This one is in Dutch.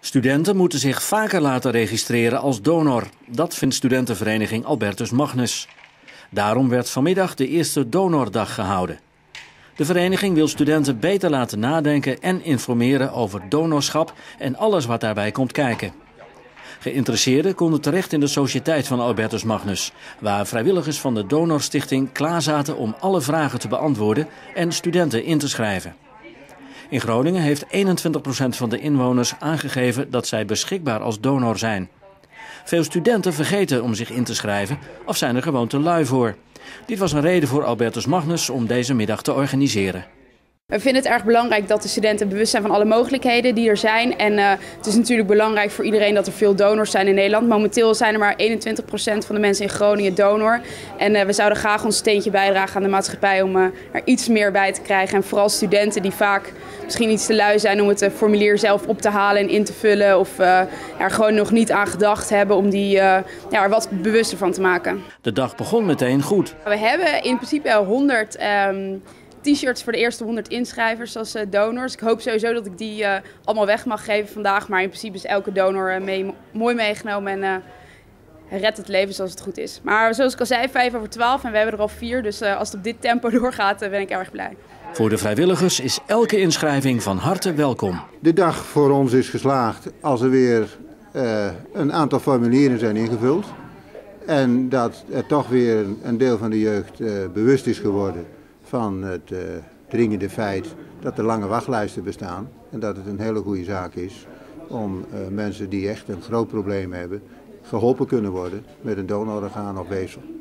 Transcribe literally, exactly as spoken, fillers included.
Studenten moeten zich vaker laten registreren als donor. Dat vindt studentenvereniging Albertus Magnus. Daarom werd vanmiddag de eerste donordag gehouden. De vereniging wil studenten beter laten nadenken en informeren over donorschap en alles wat daarbij komt kijken. Geïnteresseerden konden terecht in de sociëteit van Albertus Magnus, waar vrijwilligers van de Donorstichting klaar zaten om alle vragen te beantwoorden en studenten in te schrijven. In Groningen heeft eenentwintig procent van de inwoners aangegeven dat zij beschikbaar als donor zijn. Veel studenten vergeten om zich in te schrijven of zijn er gewoon te lui voor. Dit was een reden voor Albertus Magnus om deze middag te organiseren. We vinden het erg belangrijk dat de studenten bewust zijn van alle mogelijkheden die er zijn. En uh, het is natuurlijk belangrijk voor iedereen dat er veel donors zijn in Nederland. Momenteel zijn er maar eenentwintig procent van de mensen in Groningen donor. En uh, we zouden graag ons steentje bijdragen aan de maatschappij om uh, er iets meer bij te krijgen. En vooral studenten die vaak misschien iets te lui zijn om het uh, formulier zelf op te halen en in te vullen. Of uh, er gewoon nog niet aan gedacht hebben om die, uh, ja, er wat bewuster van te maken. De dag begon meteen goed. We hebben in principe honderd... Um, T-shirts voor de eerste honderd inschrijvers als uh, donors. Ik hoop sowieso dat ik die uh, allemaal weg mag geven vandaag. Maar in principe is elke donor uh, mee, mooi meegenomen en uh, redt het leven zoals het goed is. Maar zoals ik al zei, vijf over twaalf en we hebben er al vier. Dus uh, als het op dit tempo doorgaat, uh, ben ik erg blij. Voor de vrijwilligers is elke inschrijving van harte welkom. De dag voor ons is geslaagd als er weer uh, een aantal formulieren zijn ingevuld. En dat er toch weer een deel van de jeugd uh, bewust is geworden van het uh, dringende feit dat er lange wachtlijsten bestaan en dat het een hele goede zaak is om uh, mensen die echt een groot probleem hebben geholpen kunnen worden met een donororgaan of weefsel.